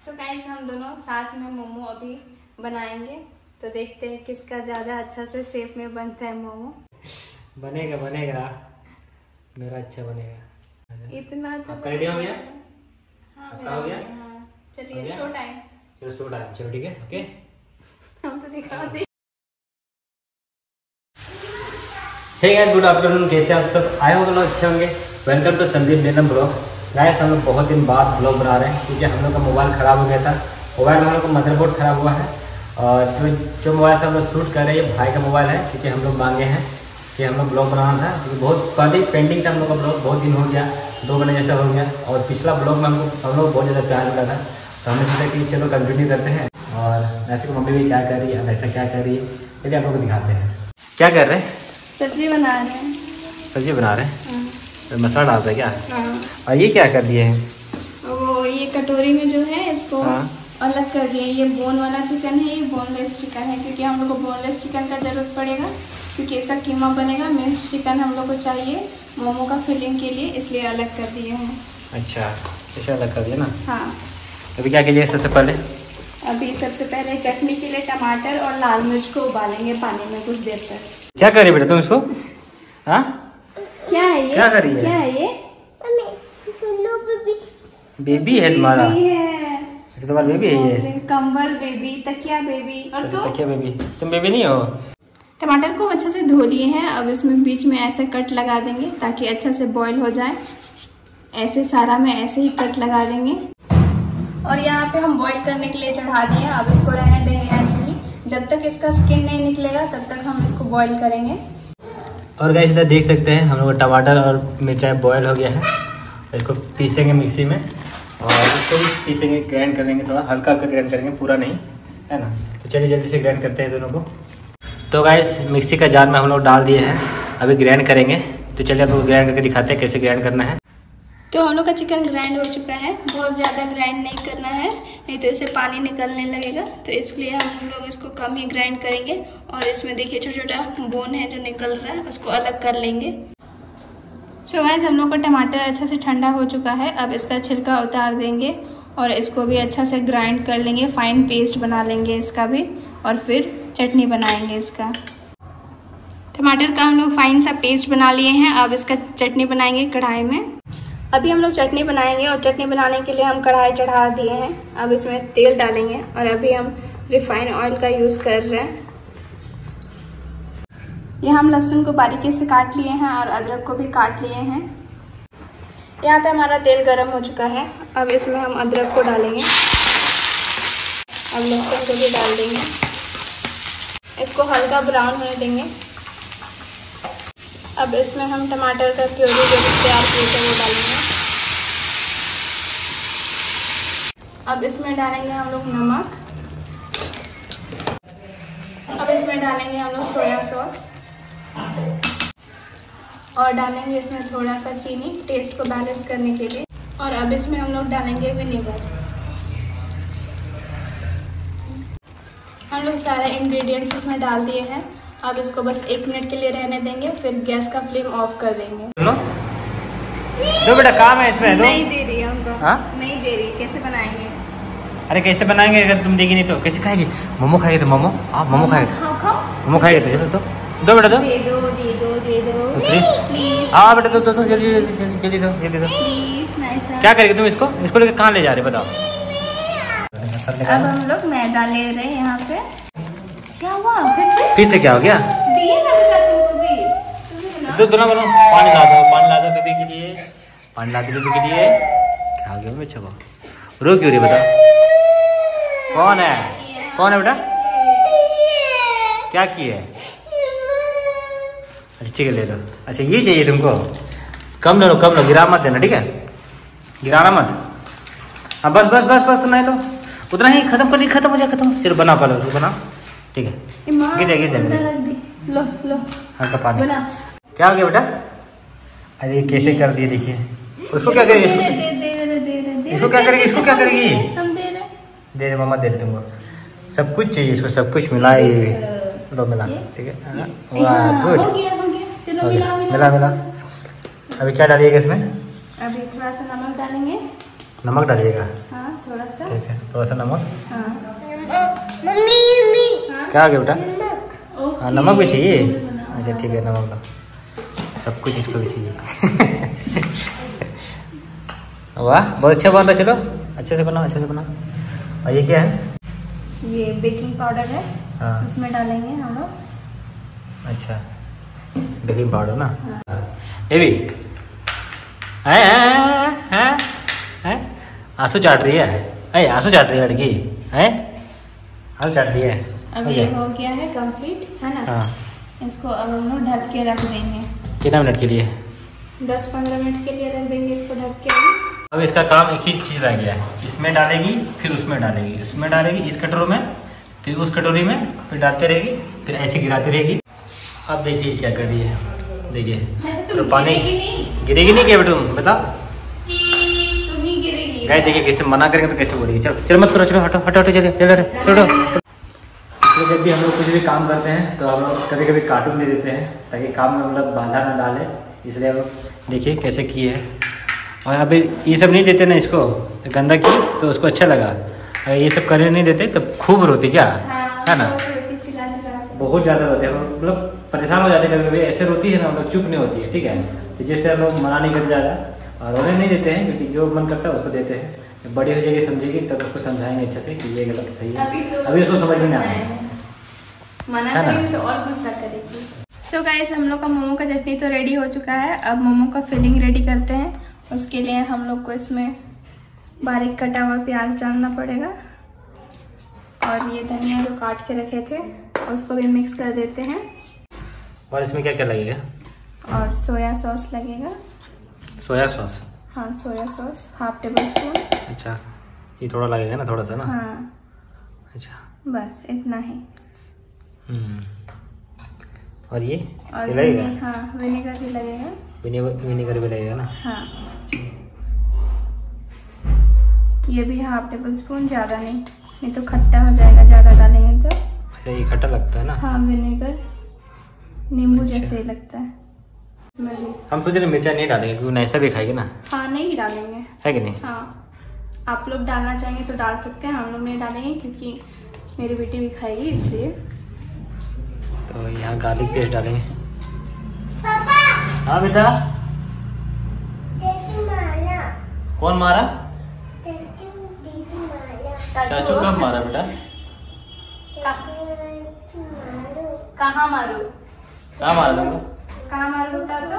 So guys हम दोनों साथ में मोमो अभी बनाएंगे, तो देखते हैं किसका ज़्यादा अच्छा से शेप में बनता है मोमो। बनेगा बनेगा, मेरा अच्छा बनेगा। इतना आपका रेडी हो गया? हाँ आपका हो गया? हाँ चलिए शो टाइम। चलो शो टाइम, चलो ठीक है ओके। हम तो दिखा दे। Hey guys, good afternoon. कैसे आप सब? आए हो लोग अच्छे होंगे। Welcome to Sandeep Neelam blog. Guys हम लोग बहुत दिन बाद ब्लॉग बना रहे हैं क्योंकि हम लोग का मोबाइल ख़राब हो गया था। मोबाइल में हम लोग का मदरबोर्ड ख़राब हुआ है और जो मोबाइल से हम लोग शूट कर रहे हैं ये भाई का मोबाइल है क्योंकि हम लोग मांगे हैं कि हम लोग ब्लॉग बनाना था क्योंकि बहुत पहले पेंडिंग था हम लोग का ब्लॉग। बहुत दिन हो गया, 2 महीने जैसा हो गया और पिछला ब्लॉग में हम लोग बहुत ज़्यादा प्यार मिला था, तो हमने सोचा कि चलो कंटिन्यू करते हैं। और ऐसे को मम्मी भी क्या कर रही है, ऐसा क्या कर रही है, चलिए आप लोग को दिखाते हैं। क्या कर रहे हैं? सब्जी बना रहे हैं। सब्जी बना रहे हैं? तो मसाला डाल रहे हैं क्या? हाँ। और ये क्या कर दिए हैं? वो ये कटोरी में जो है इसको हाँ। अलग कर दिए। ये बोन वाला चिकन है, ये बोनलेस चिकन है क्योंकि हम लोग को बोनलेस चिकन का ज़रूरत पड़ेगा क्योंकि इसका कीमा बनेगा। मिन्स चिकन हम लोग को चाहिए मोमो का फिलिंग के लिए, इसलिए अलग कर दिए हैं। अच्छा, ऐसे अलग कर दिया ना। हाँ। अभी क्या कीजिए सबसे पहले? अभी सबसे पहले चटनी के लिए टमाटर और लाल मिर्च को उबालेंगे पानी में कुछ देर तक। क्या कर रही बेटा तुम इसको? हाँ, क्या है ये? क्या कर रही है? क्या है ये? बेबी है तुम्हारा? बेबी है। अच्छा तुम्हारा बेबी है ये? कंबल बेबी, तकिया बेबी। और तो तकिया बेबी? तुम बेबी नहीं हो? टमाटर को अच्छे से धो लिए हैं। अब इसमें बीच में ऐसे कट लगा देंगे ताकि अच्छा से बॉईल हो जाए। ऐसे सारा में ऐसे ही कट लगा देंगे और यहाँ पे हम बॉईल करने के लिए चढ़ा दिए। अब इसको रहने देंगे ऐसे ही, जब तक इसका स्किन नहीं निकलेगा तब तक हम इसको बॉईल करेंगे। और गाइस इधर देख सकते हैं हम लोग टमाटर और मिर्चाई बॉयल हो गया है। इसको पीसेंगे मिक्सी में और इसको भी पीसेंगे, ग्राइंड करेंगे, थोड़ा हल्का हल्का ग्राइंड करेंगे, पूरा नहीं, है ना। तो चलिए जल्दी से ग्राइंड करते हैं दोनों को। तो गाइस मिक्सी का जार में हम लोग डाल दिए हैं, अभी ग्राइंड करेंगे। तो चलिए आपको ग्राइंड करके दिखाते हैं कैसे ग्राइंड करना है। तो हम लोग का चिकन ग्राइंड हो चुका है। बहुत ज़्यादा ग्राइंड नहीं करना है, नहीं तो इससे पानी निकलने लगेगा, तो इसलिए हम लोग इसको कम ही ग्राइंड करेंगे। और इसमें देखिए छोटा छोटा बोन है जो निकल रहा है, उसको अलग कर लेंगे। सो गाइस हम लोग का टमाटर अच्छा से ठंडा हो चुका है। अब इसका छिलका उतार देंगे और इसको भी अच्छा से ग्राइंड कर लेंगे, फाइन पेस्ट बना लेंगे इसका भी, और फिर चटनी बनाएंगे इसका। टमाटर का हम लोग फाइन सा पेस्ट बना लिए हैं। अब इसका चटनी बनाएंगे कढ़ाई में। अभी हम लोग चटनी बनाएंगे और चटनी बनाने के लिए हम कढ़ाई चढ़ा दिए हैं। अब इसमें तेल डालेंगे और अभी हम रिफाइंड ऑयल का यूज़ कर रहे हैं। ये हम लहसुन को बारीकी से काट लिए हैं और अदरक को भी काट लिए हैं। यहाँ पे हमारा तेल गरम हो चुका है। अब इसमें हम अदरक को डालेंगे, अब लहसुन को भी डाल देंगे, इसको हल्का ब्राउन होने देंगे। अब इसमें हम टमाटर का प्यूरी जो तैयार किए थे वो डालेंगे। अब इसमें डालेंगे हम लोग नमक। अब इसमें डालेंगे हम लोग सोया सॉस और डालेंगे इसमें थोड़ा सा चीनी टेस्ट को बैलेंस करने के लिए। और अब इसमें हम लोग डालेंगे विनेगर। हम लोग सारे इंग्रेडिएंट्स इसमें डाल दिए हैं। अब इसको बस 1 मिनट के लिए रहने देंगे, फिर गैस का फ्लेम ऑफ कर देंगे। दो बेटा काम है इसमें। दो नहीं दे रही हमको। हाँ? नहीं दे रही, कैसे बनाएंगे? अरे कैसे बनाएंगे अगर तुम देगी नहीं तो? कैसे खाएगी? मोमो खाएगी तो मोमो? हाँ मोमो खाएगी। खाओ खाओ। मोमो खाएगी तो दो बेटा दो। दे दो दे दो दे दो प्लीज। हाँ बेटा दो जल्दी जल्दी जल्दी जल्दी दो जल्दी दो। Please nice. क्या करेगी तुम इसको? इसको लेकर कहाँ ले जा रहे बताओ? अब हम लोग मैदा ले रहे हैं यहाँ पे। क्या हुआ फिर से क्या हो गया? दिए ना बेटा तुमको भी। दूध बना पानी ला दो बेबी के लिए, पानी ला दो बेबी के लिए। क्या हो गया बच्चा को? रो क्यों रही बता? कौन है? कौन है बेटा? क्या किए? अच्छा ठीक है ले लो। अच्छा ये चाहिए तुमको? कम ले लो, कम लो, गिरा मत देना, ठीक है? गिराना मत। हाँ बस बस बस बस नहीं लो, उतना ही खत्म कर दी, खत्म हो जाए, खत्म। चलो बना पहले उसको बना, ठीक है? गिर जाए लो लो हल्का पानी। क्या हो गया बेटा? अरे कैसे कर दिए देखिए। उसको क्या करेगी? इसको क्या करेगी? इसको क्या करेगी? हम दे रहे मम्मा दे रहे तुमको। सब कुछ चाहिए इसको, सब कुछ मिला ये दो मिला, ठीक है? वाह गुड, चलो मिला मिला। अभी क्या डालिएगा इसमें? अभी थोड़ा सा नमक डालेंगे नमक डालिएगा। हाँ थोड़ा सा। ठीक है, थोड़ा सा नमक। हाँ क्या आ गया बेटा? हाँ नमक भी चाहिए। अच्छा ठीक है, नमक लो, सब कुछ इसको भी चाहिए। वाह बहुत अच्छा बन रहा है। चलो अच्छे से बनाओ, अच्छे से बनाओ। और ये क्या है? ये बेकिंग पाउडर है। हाँ इसमें डालेंगे हम लोग। अच्छा बेकिंग पाउडर ना। हाँ। ये भी आंसू चाट रही है। अरे आंसू चाट रही है लड़की है, आंसू चाट रही है। अब ये हो गया है कंप्लीट, है ना? हाँ इसको अब हम लोग ढक के रख देंगे। कितना मिनट के लिए? 10-15 मिनट के लिए रख देंगे इसको ढक के। अब इसका काम एक ही चीज़ रह गया है, इसमें डालेगी फिर उसमें डालेगी, उसमें डालेगी इस कटोरी में फिर उस कटोरी में, फिर डालते रहेगी, फिर ऐसे गिराती रहेगी। अब देखिए क्या कर रही है, देखिए तो पानी गिरेगी नहीं क्या बेटा? तुम बताओ। तुम ही गिरेगी। गाइस देखिए कैसे मना करेंगे तो कैसे बोलेगी। चलो चलो मत करो, चलो हटो हटो हटो, चलो चलो चलो। तो जब भी हम लोग कुछ भी काम करते हैं तो हम लोग कभी कभी कार्टून दे देते हैं ताकि काम में मतलब बाधा ना डाले, इसलिए अब देखिए कैसे किए है। और अभी ये सब नहीं देते ना इसको, गंदा की तो उसको अच्छा लगा। अगर ये सब करने नहीं देते तो खूब रोती क्या, है ना? बहुत ज़्यादा रोते हैं, मतलब परेशान हो जाते हैं कभी कभी। ऐसे रोती है ना, मतलब चुप नहीं होती है, ठीक है? तो जैसे हम लोग मना नहीं करते ज़्यादा और रोने नहीं देते हैं, क्योंकि जो मन करता है उसको देते हैं। जब बड़ी हो जाएगी समझेगी तब उसको समझाएंगे अच्छे से कि ये गलत सही है। अभी उसको समझ में नहीं आएगा, मना करेंगे तो और गुस्सा करेगी। सो गाइस हम लोग का मोमो का चटनी तो रेडी हो चुका है। अब मोमो का फिलिंग रेडी करते हैं। उसके लिए हम लोग को इसमें बारीक कटा हुआ प्याज डालना पड़ेगा और ये धनिया जो काट के रखे थे उसको भी मिक्स कर देते हैं। और इसमें क्या क्या लगेगा? और सोया सॉस लगेगा। Soya sauce? हाँ सोया सॉस 1/2 टेबल स्पून। अच्छा ये थोड़ा लगेगा ना, थोड़ा सा ना? हाँ अच्छा बस इतना ही। और ये लगेगा? हाँ विनेगर भी लगेगा। विनेगर भी लगेगा ना? हाँ ये भी 1/2 टेबल स्पून, ज़्यादा नहीं तो खट्टा हो जाएगा ज़्यादा डालेंगे तो। अच्छा ये खट्टा लगता है ना? हाँ विनेगर नींबू जैसे ही लगता है। हम सोच रहे मिर्चा नहीं डालेंगे क्योंकि ऐसा भी खाएगी ना। हाँ नहीं डालेंगे, है कि नहीं? हाँ आप लोग डालना चाहेंगे तो डाल सकते हैं, हम लोग नहीं डालेंगे क्योंकि मेरी बेटी भी खाएगी इसलिए। तो यहाँ गार्लिक पेस्ट डालेंगे। हाँ बेटा कौन मारा? चाचू कब मारा बेटा? कहाँ मारू? कहाँ मारा तुमको? कहाँ मारू बता तो?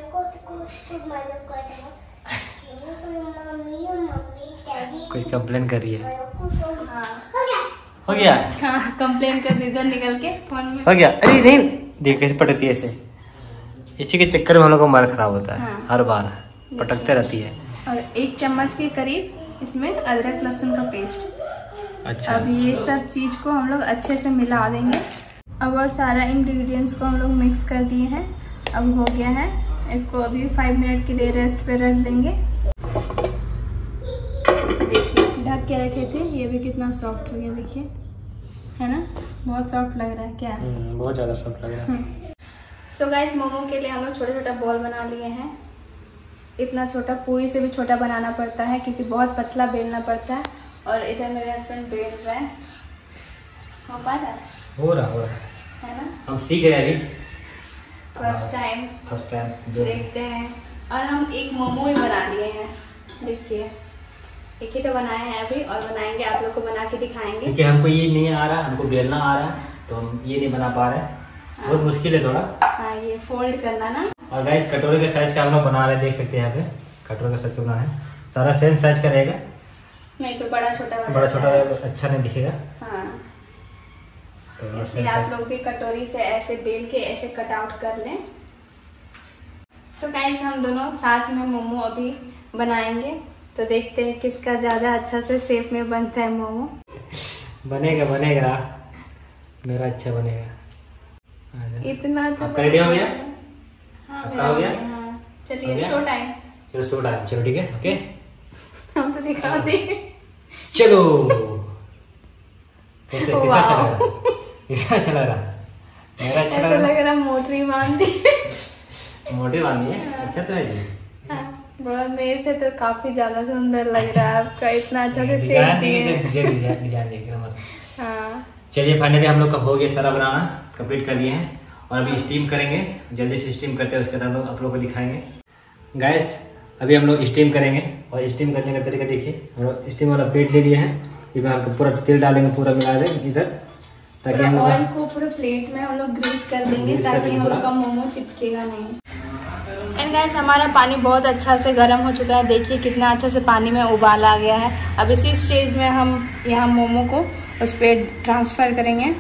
कुछ कंप्लेन कर रही है। हाँ हो गया? हाँ कंप्लेन कर दी इधर निकल के फोन में। हो गया? अरे नहीं देख कैसे पटकती है ऐसे, इसी के चक्कर में हम लोग का मार खराब होता है। हाँ। हर बार पटकते रहती है। और 1 चम्मच के करीब इसमें अदरक लहसुन का पेस्ट। अच्छा अब ये सब चीज़ को हम लोग अच्छे से मिला देंगे। अब और सारा इंग्रेडिएंट्स को हम लोग मिक्स कर दिए हैं। अब हो गया है, इसको अभी 5 मिनट के लिए रेस्ट पे रख देंगे। देखिए ढक के रखे थे, ये भी कितना सॉफ्ट हो गया देखिए, है ना? बहुत सॉफ्ट लग रहा है क्या? बहुत ज़्यादा सॉफ्ट लग रहा है। सो गाइस मोमो के लिए हम लोग छोटा छोटा बॉल बना लिए हैं। इतना छोटा, पूरी से भी छोटा बनाना पड़ता है क्योंकि बहुत पतला बेलना पड़ता है। और इधर मेरे हस्बैंड बेल रहे हैं। हो पा रहा है? हो रहा है ना? हम सीख रहे अभी, फर्स्ट टाइम देखते हैं। और हम एक मोमो भी बना लिए हैं, देखिए एक ही तो बनाए हैं अभी और बनाएंगे, आप लोग को बना के दिखाएंगे। क्योंकि हमको ये नहीं आ रहा, हमको बेलना आ रहा है तो हम ये नहीं बना पा रहे हैं। बहुत मुश्किल है थोड़ा। हाँ ये फोल्ड करना ना। और गाइस कटोरे के साइज का हम लोग बना रहे हैं, देख सकते हैं यहाँ पे कटोरे का साइज का बना है। सारा सेम साइज का रहेगा, नहीं तो बड़ा छोटा अच्छा नहीं दिखेगा। हाँ तो इसलिए आप लोग भी कटोरी से ऐसे बेल के ऐसे कट आउट कर लें। सो गाइस हम दोनों साथ में मोमो अभी बनाएंगे, तो देखते हैं किसका ज्यादा अच्छा से शेप में बनता है मोमो। बनेगा मेरा अच्छा बनेगा। इतना अच्छा आपका रेडी हो गया? हाँ आपका हो गया? हाँ चलिए शो टाइम। चलो शो टाइम, चलो ठीक है ओके। हम तो दिखा दे। चलो कैसा अच्छा लग रहा? मेरा अच्छा लग रहा मोटरी बांध दी। मोटी बांधी है, अच्छा तो है जी। हाँ बहुत मेरे से तो काफी ज्यादा सुंदर लग रहा है आपका, इतना अच्छा से सेक दिए। हाँ चलिए फाइनली हम लोग का हो गया, सारा बनाना कंप्लीट कर लिए हैं और अभी स्टीम करेंगे। जल्दी से स्टीम करते हैं, उसके बाद हम लोग आप लोगों को दिखाएंगे। गाइस अभी हम लोग स्टीम करेंगे और स्टीम करने का तरीका देखिए। स्टीम वाला प्लेट ले लिए हैं, इसमें हम पूरा तेल डालेंगे, पूरा मिला देंगे इधर, ताकि हम ऑयल को पूरा प्लेट में हम लोग ग्रीस कर देंगे ताकि हम लोग का मोमो चिपकेगा नहीं। एंड गाइस हमारा पानी बहुत अच्छा से गर्म हो चुका है, देखिए कितना अच्छा से पानी में उबाल आ गया है। अब इसी स्टेज में हम यहाँ मोमो को उस पर ट्रांसफ़र करेंगे।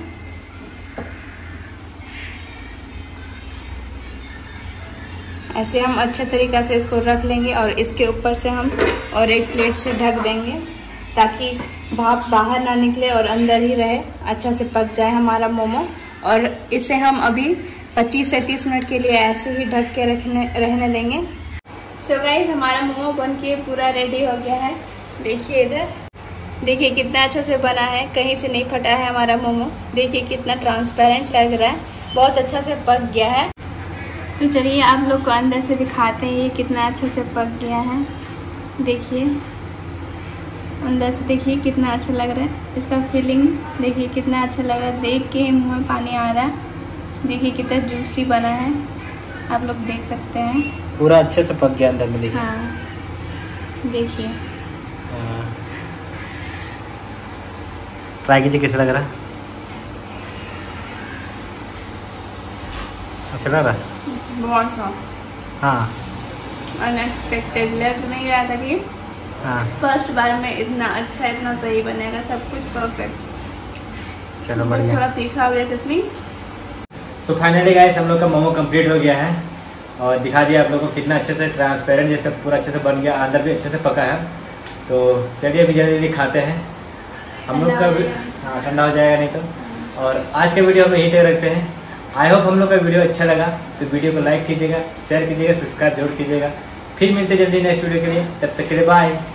ऐसे हम अच्छे तरीक़ा से इसको रख लेंगे और इसके ऊपर से हम और एक प्लेट से ढक देंगे ताकि भाप बाहर ना निकले और अंदर ही रहे, अच्छा से पक जाए हमारा मोमो। और इसे हम अभी 25 से 30 मिनट के लिए ऐसे ही ढक के रहने देंगे। सो गाइस हमारा मोमो बन के पूरा रेडी हो गया है। देखिए इधर, देखिए कितना अच्छा से बना है, कहीं से नहीं फटा है हमारा मोमो। देखिए कितना ट्रांसपेरेंट लग रहा है, बहुत अच्छा से पक गया है। तो चलिए आप लोग को अंदर से दिखाते हैं ये कितना अच्छे से पक गया है। देखिए अंदर से, देखिए कितना अच्छा लग रहा है, इसका फीलिंग देखिए कितना अच्छा लग रहा है, देख के मुँह में पानी आ रहा है। देखिए कितना जूसी बना है, आप लोग देख सकते हैं, पूरा अच्छे से पक गया अंदर में। देखिए हाँ देखिए, ट्राई कीजिए कैसा लग रहा है। अच्छा लग रहा है बहुत हाँ, अनएक्सपेक्टेड लग नहीं रहा था कि हाँ फर्स्ट बार में इतना अच्छा इतना सही बनेगा, सब कुछ परफेक्ट। चलो बढ़िया। थोड़ा तीखा हो गया चटनी। तो फाइनली गाइस हम लोग का मोमो कंप्लीट हो गया है और दिखा दिया आप लोगों को कितना अच्छे से ट्रांसपेरेंट जैसे पूरा अच्छे से बन गया, अंदर भी अच्छे से पका है। तो चलिए अभी जल्दी खाते हैं हम लोग का भी। हाँ ठंडा हो जाएगा नहीं तो। और आज का वीडियो हम यहीं तक रखते हैं। आई होप हम लोग का वीडियो अच्छा लगा तो वीडियो को लाइक कीजिएगा, शेयर कीजिएगा, सब्सक्राइब जरूर कीजिएगा। फिर मिलते जल्दी नेक्स्ट वीडियो के लिए, तब तक के लिए बाय।